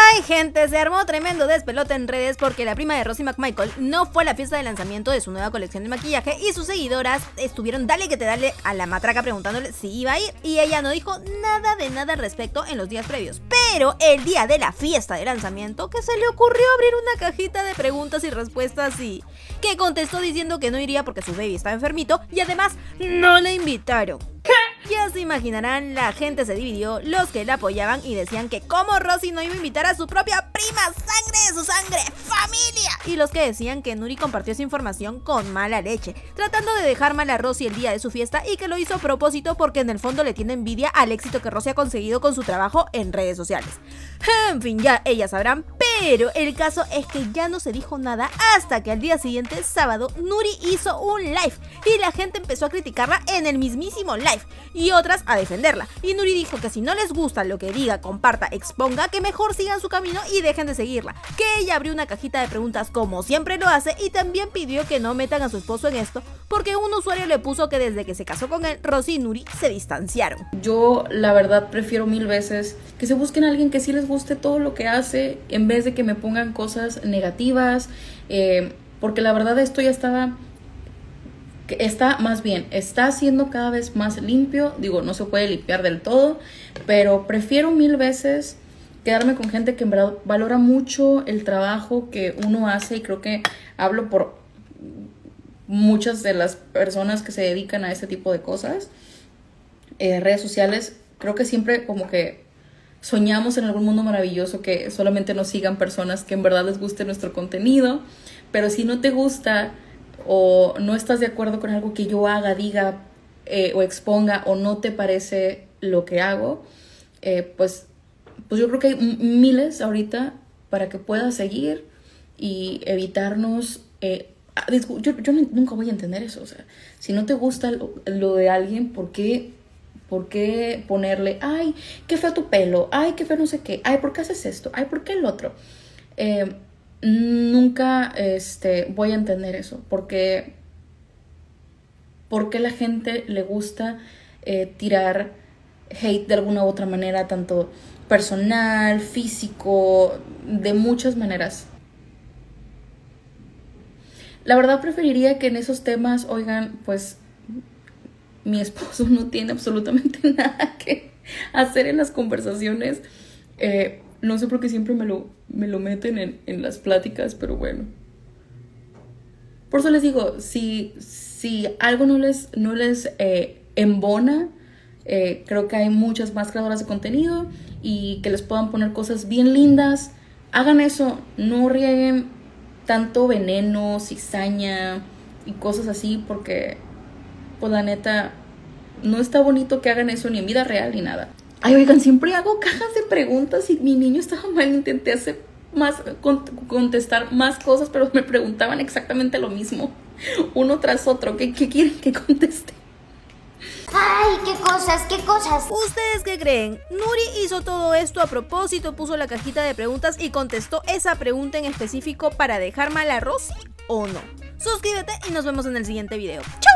Ay, gente, se armó tremendo despelote en redes porque la prima de Rosie McMichael no fue a la fiesta de lanzamiento de su nueva colección de maquillaje y sus seguidoras estuvieron dale que te dale a la matraca preguntándole si iba a ir, y ella no dijo nada de nada al respecto en los días previos. Pero el día de la fiesta de lanzamiento, que se le ocurrió abrir una cajita de preguntas y respuestas y que contestó diciendo que no iría porque su baby estaba enfermito y además no le invitaron. Ya se imaginarán, la gente se dividió, los que la apoyaban y decían que como Rosie no iba a invitar a su propia prima, sangre de su sangre, familia, y los que decían que Nuri compartió esa información con mala leche, tratando de dejar mal a Rosie el día de su fiesta y que lo hizo a propósito porque en el fondo le tiene envidia al éxito que Rosie ha conseguido con su trabajo en redes sociales. En fin, ya ellas sabrán, pero el caso es que ya no se dijo nada hasta que al día siguiente, sábado, Nuri hizo un live y la gente empezó a criticarla en el mismísimo live y otras a defenderla, y Nuri dijo que si no les gusta lo que diga, comparta, exponga, que mejor sigan su camino y dejen de seguirla, que ella abrió una cajita de preguntas como siempre lo hace y también pidió que no metan a su esposo en esto porque un usuario le puso que desde que se casó con él, Rosie y Nuri se distanciaron. Yo la verdad prefiero mil veces que se busquen a alguien que sí les guste todo lo que hace en vez de que me pongan cosas negativas, porque la verdad esto ya está haciendo cada vez más limpio. Digo, no se puede limpiar del todo, pero prefiero mil veces quedarme con gente que en verdad valora mucho el trabajo que uno hace, y creo que hablo por muchas de las personas que se dedican a este tipo de cosas. Redes sociales, creo que siempre como que soñamos en algún mundo maravilloso que solamente nos sigan personas que en verdad les guste nuestro contenido, pero si no te gusta o no estás de acuerdo con algo que yo haga, diga o exponga, o no te parece lo que hago, pues yo creo que hay miles ahorita para que puedas seguir y evitarnos. Yo nunca voy a entender eso. O sea, si no te gusta lo de alguien, ¿por qué ponerle, ay, qué feo tu pelo, ay, qué feo no sé qué, ay, ¿por qué haces esto? Ay, ¿por qué el otro? Nunca voy a entender eso, porque la gente le gusta tirar hate de alguna u otra manera, tanto personal, físico, de muchas maneras. La verdad preferiría que en esos temas, oigan, pues mi esposo no tiene absolutamente nada que hacer en las conversaciones. No sé por qué siempre me lo meten en las pláticas, pero bueno. Por eso les digo, si algo no les embona, creo que hay muchas más creadoras de contenido y que les puedan poner cosas bien lindas. Hagan eso, no rieguen tanto veneno, cizaña y cosas así, porque pues la neta no está bonito que hagan eso ni en vida real ni nada. Ay, oigan, siempre hago cajas de preguntas y mi niño estaba mal, intenté hacer contestar más cosas, pero me preguntaban exactamente lo mismo, uno tras otro. ¿Qué quieren que conteste? ¡Ay, qué cosas, qué cosas! ¿Ustedes qué creen? ¿Nuri hizo todo esto a propósito, puso la cajita de preguntas y contestó esa pregunta en específico para dejar mal a Rosie o no? Suscríbete y nos vemos en el siguiente video. ¡Chao!